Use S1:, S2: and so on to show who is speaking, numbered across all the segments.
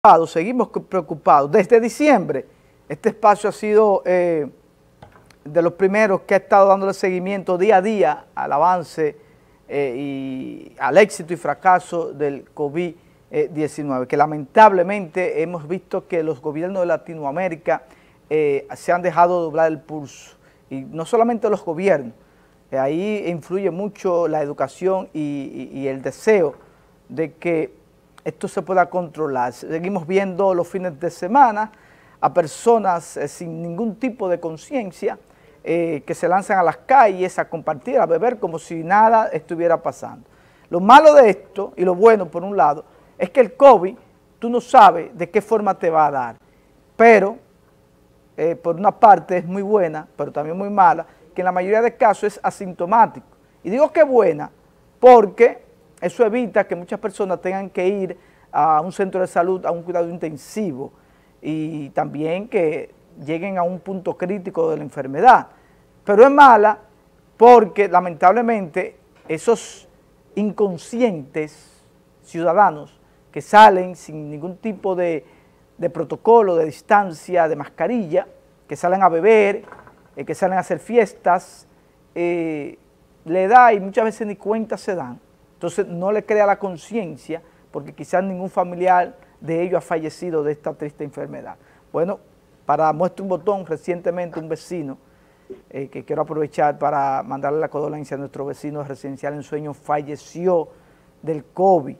S1: Seguimos preocupados. Desde diciembre, este espacio ha sido de los primeros que ha estado dándole seguimiento día a día al avance y al éxito y fracaso del COVID-19, que lamentablemente hemos visto que los gobiernos de Latinoamérica se han dejado doblar el pulso, y no solamente los gobiernos, ahí influye mucho la educación y el deseo de que esto se pueda controlar. Seguimos viendo los fines de semana a personas sin ningún tipo de conciencia que se lanzan a las calles a compartir, a beber como si nada estuviera pasando. Lo malo de esto y lo bueno por un lado es que el COVID tú no sabes de qué forma te va a dar, pero por una parte es muy buena, pero también muy mala, que en la mayoría de casos es asintomático. Y digo que buena porque eso evita que muchas personas tengan que ir a un centro de salud, a un cuidado intensivo, y también que lleguen a un punto crítico de la enfermedad. Pero es mala porque lamentablemente esos inconscientes ciudadanos que salen sin ningún tipo de protocolo, de distancia, de mascarilla, que salen a beber, que salen a hacer fiestas, le da y muchas veces ni cuenta se dan. Entonces no le crea la conciencia porque quizás ningún familiar de ellos ha fallecido de esta triste enfermedad. Bueno, para muestra un botón, recientemente un vecino, que quiero aprovechar para mandarle la condolencia a nuestro vecino residencial en Sueño, falleció del COVID.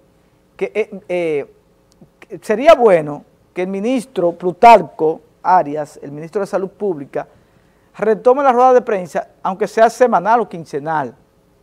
S1: Sería bueno que el ministro Plutarco Arias, el ministro de Salud Pública, retome la rueda de prensa, aunque sea semanal o quincenal,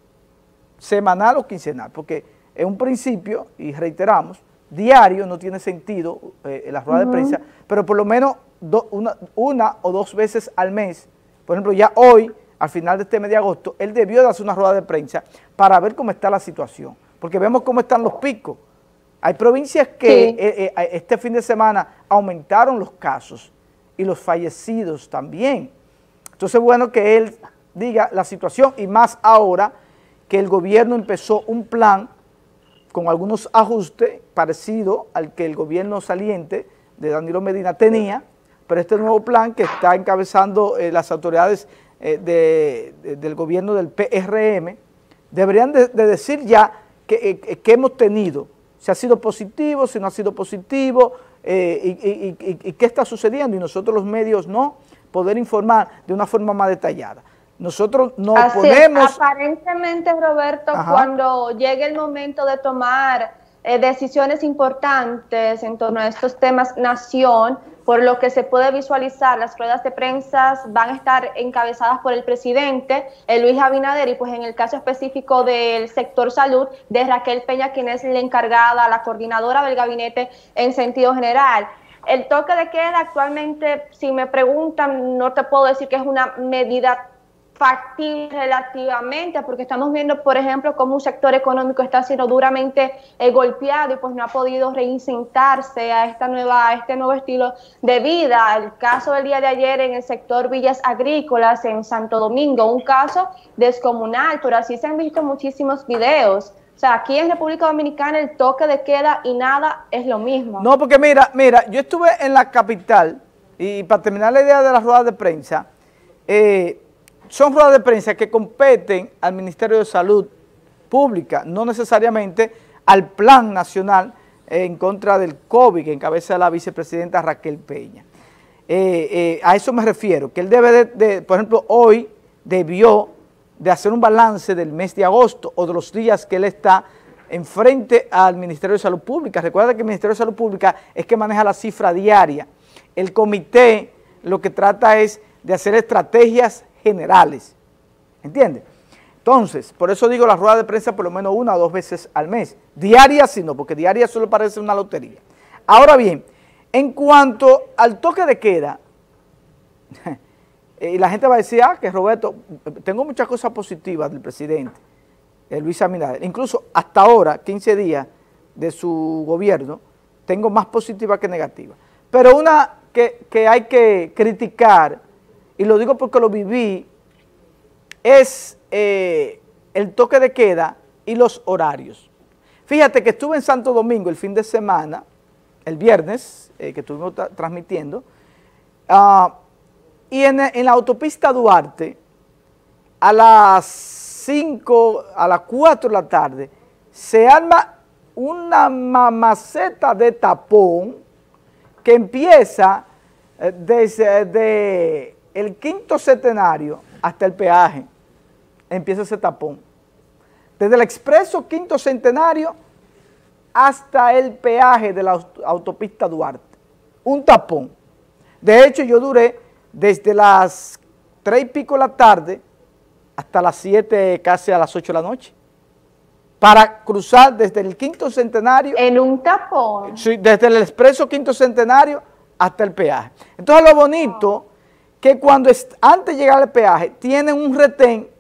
S1: porque en un principio, y reiteramos, diario no tiene sentido la rueda de prensa, pero por lo menos una o dos veces al mes. Por ejemplo, ya hoy, al final de este mes de agosto, él debió de hacer una rueda de prensa para ver cómo está la situación, porque vemos cómo están los picos. Hay provincias que este fin de semana aumentaron los casos y los fallecidos también. Entonces es bueno que él diga la situación, y más ahora que el gobierno empezó un plan con algunos ajustes parecido al que el gobierno saliente de Danilo Medina tenía, pero este nuevo plan que está encabezando las autoridades del gobierno del PRM, deberían de decir ya que hemos tenido, si ha sido positivo, si no ha sido positivo, y qué está sucediendo, y nosotros los medios no poder informar de una forma más detallada. Nosotros no podemos...
S2: Aparentemente, Roberto, cuando llegue el momento de tomar decisiones importantes en torno a estos temas nación, por lo que se puede visualizar, las ruedas de prensa van a estar encabezadas por el presidente, Luis Abinader, y pues en el caso específico del sector salud, de Raquel Peña, quien es la encargada, la coordinadora del gabinete en sentido general. El toque de queda actualmente, si me preguntan, no te puedo decir que es una medida factible relativamente, porque estamos viendo, por ejemplo, cómo un sector económico está siendo duramente golpeado y pues no ha podido reinsertarse a este nuevo estilo de vida. El caso del día de ayer en el sector Villas Agrícolas en Santo Domingo, un caso descomunal, pero así se han visto muchísimos videos. O sea, aquí en República Dominicana el toque de queda y nada es lo mismo.
S1: No, porque mira, yo estuve en la capital, y para terminar la idea de las ruedas de prensa, son ruedas de prensa que competen al Ministerio de Salud Pública, no necesariamente al Plan Nacional en contra del COVID que encabeza la vicepresidenta Raquel Peña. A eso me refiero, que él debe por ejemplo, hoy debió de hacer un balance del mes de agosto o de los días que él está enfrente al Ministerio de Salud Pública. Recuerda que el Ministerio de Salud Pública es que maneja la cifra diaria. El comité lo que trata es de hacer estrategias generales, ¿entiendes? Entonces, por eso digo la rueda de prensa por lo menos una o dos veces al mes, diarias sí no, porque diarias solo parece una lotería. Ahora bien, en cuanto al toque de queda, y la gente va a decir, que Roberto, tengo muchas cosas positivas del presidente, Luis Abinader, incluso hasta ahora, 15 días de su gobierno, tengo más positivas que negativas, pero una que hay que criticar, y lo digo porque lo viví, es el toque de queda y los horarios. Fíjate que estuve en Santo Domingo el fin de semana, el viernes, que estuvimos transmitiendo, y en la autopista Duarte, a las 4 de la tarde, se arma una mamaceta de tapón que empieza desde el Quinto Centenario hasta el peaje, empieza ese tapón. Desde el expreso Quinto Centenario hasta el peaje de la autopista Duarte. Un tapón. De hecho, yo duré desde las 3 y pico de la tarde hasta las 7, casi a las 8 de la noche, para cruzar desde el Quinto Centenario.
S2: En un tapón.
S1: Sí, desde el expreso Quinto Centenario hasta el peaje. Entonces, lo bonito, que cuando antes de llegar al peaje, tienen un retén,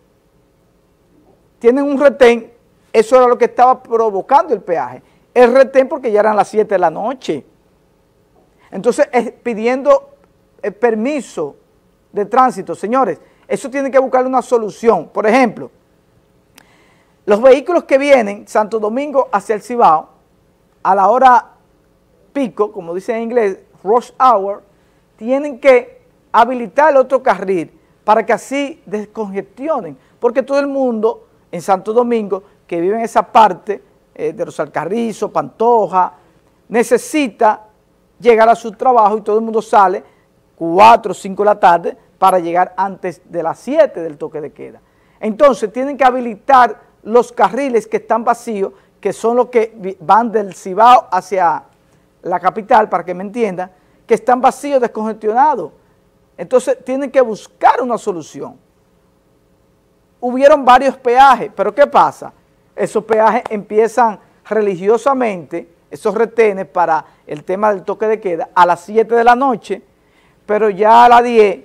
S1: eso era lo que estaba provocando el peaje. El retén porque ya eran las 7 de la noche. Entonces, pidiendo permiso de tránsito. Señores, eso tiene que buscarle una solución. Por ejemplo, los vehículos que vienen Santo Domingo hacia el Cibao, a la hora pico, como dice en inglés, rush hour, tienen que habilitar el otro carril para que así descongestionen, porque todo el mundo en Santo Domingo que vive en esa parte de los Alcarrizos, Pantoja, necesita llegar a su trabajo y todo el mundo sale 4 o 5 de la tarde para llegar antes de las 7 del toque de queda. Entonces tienen que habilitar los carriles que están vacíos, que son los que van del Cibao hacia la capital, para que me entiendan, que están vacíos, descongestionados. Entonces tienen que buscar una solución. Hubieron varios peajes, pero ¿qué pasa? Esos peajes empiezan religiosamente, esos retenes para el tema del toque de queda, a las 7 de la noche, pero ya a las 10,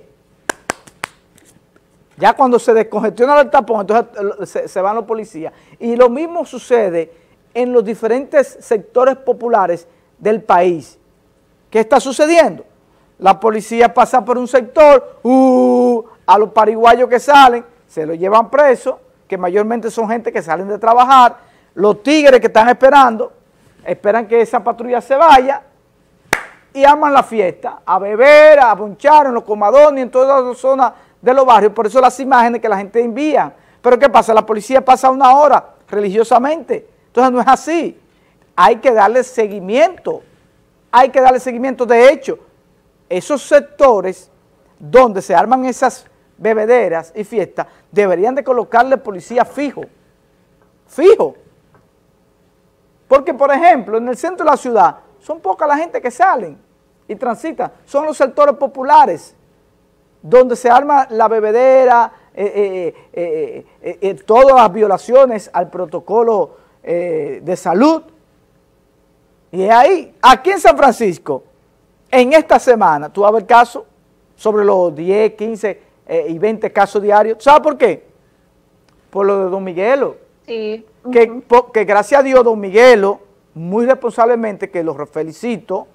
S1: ya cuando se descongestiona el tapón, entonces se van los policías. Y lo mismo sucede en los diferentes sectores populares del país. ¿Qué está sucediendo? La policía pasa por un sector, a los pariguayos que salen, se los llevan presos, que mayormente son gente que salen de trabajar, los tigres que están esperan que esa patrulla se vaya y arman la fiesta, a beber, a bonchar en los comadones, en todas las zonas de los barrios. Por eso las imágenes que la gente envía. Pero ¿qué pasa? La policía pasa una hora religiosamente. Entonces no es así. Hay que darle seguimiento. Hay que darle seguimiento. De hecho, esos sectores donde se arman esas bebederas y fiestas, deberían de colocarle policía fijo. Porque, por ejemplo, en el centro de la ciudad, son poca la gente que salen y transita. Son los sectores populares, donde se arma la bebedera, todas las violaciones al protocolo de salud. Y es ahí, aquí en San Francisco, en esta semana, tú vas a ver casos sobre los 10, 15 y 20 casos diarios. ¿Sabes por qué? Por lo de Don Miguelo.
S2: Sí.
S1: Que gracias a Dios, Don Miguelo, muy responsablemente, que lo felicito,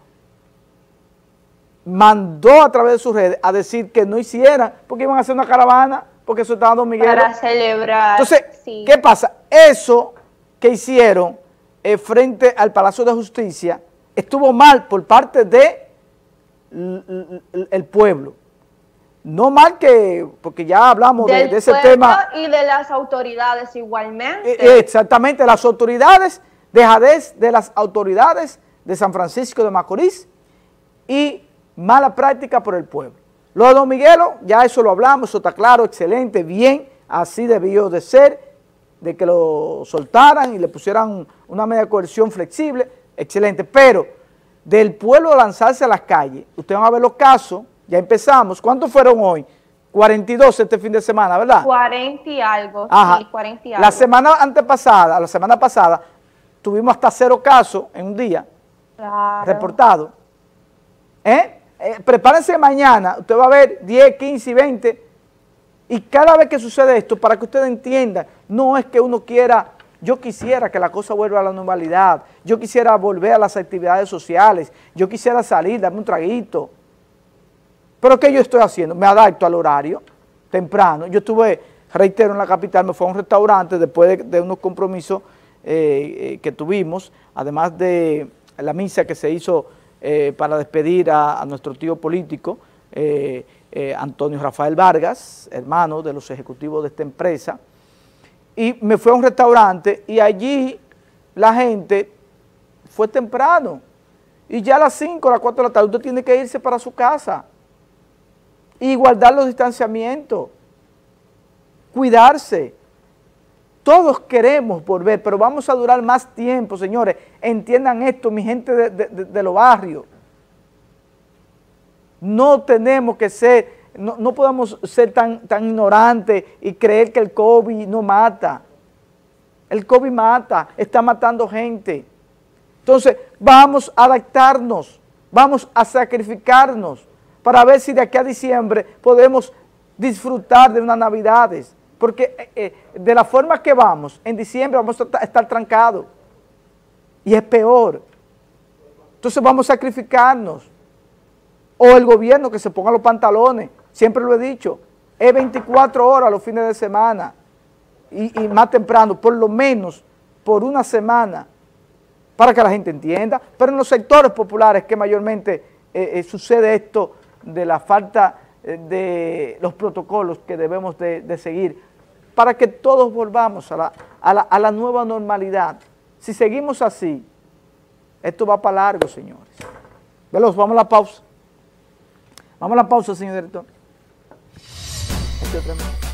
S1: mandó a través de sus redes a decir que no hicieran, porque iban a hacer una caravana, porque eso estaba Don Miguelo.
S2: Para celebrar.
S1: Entonces,
S2: sí.
S1: ¿Qué pasa? Eso que hicieron frente al Palacio de Justicia estuvo mal por parte de el pueblo. No mal que, porque ya hablamos de ese tema.
S2: Y de las autoridades igualmente.
S1: Exactamente, las autoridades, dejadez de las autoridades de San Francisco de Macorís y mala práctica por el pueblo. Lo de Don Miguelo, ya eso lo hablamos, eso está claro, excelente, bien, así debió de ser, de que lo soltaran y le pusieran una medida de coerción flexible, excelente, pero del pueblo lanzarse a las calles, ustedes van a ver los casos, ya empezamos. ¿Cuántos fueron hoy? 42 este fin de semana, ¿verdad?
S2: 40 y algo,
S1: ajá.
S2: Sí, 40 y algo.
S1: La semana pasada, tuvimos hasta 0 casos en un día,
S2: claro,
S1: reportados. Prepárense mañana, usted va a ver 10, 15 y 20, y cada vez que sucede esto, para que ustedes entiendan, no es que uno quiera, yo quisiera que la cosa vuelva a la normalidad, yo quisiera volver a las actividades sociales, yo quisiera salir, darme un traguito. Pero ¿qué yo estoy haciendo? Me adapto al horario, temprano. Yo estuve, reitero, en la capital, me fui a un restaurante después de unos compromisos que tuvimos, además de la misa que se hizo para despedir a nuestro tío político, Antonio Rafael Vargas, hermano de los ejecutivos de esta empresa, y me fui a un restaurante y allí la gente fue temprano, y ya a las 5, a las 4 de la tarde usted tiene que irse para su casa y guardar los distanciamientos, cuidarse. Todos queremos volver, pero vamos a durar más tiempo, señores. Entiendan esto, mi gente de los barrios. No tenemos que ser, no podemos ser tan ignorantes y creer que el COVID no mata. El COVID mata, está matando gente. Entonces, vamos a adaptarnos, vamos a sacrificarnos para ver si de aquí a diciembre podemos disfrutar de unas Navidades. Porque de la forma que vamos, en diciembre vamos a estar trancados. Y es peor. Entonces vamos a sacrificarnos. O el gobierno que se ponga los pantalones, siempre lo he dicho, es 24 horas los fines de semana y más temprano, por lo menos por una semana, para que la gente entienda. Pero en los sectores populares que mayormente sucede esto de la falta de los protocolos que debemos de seguir, para que todos volvamos a la nueva normalidad. Si seguimos así, esto va para largo, señores. Veloz, vamos a la pausa. Vamos a la pausa, señor director.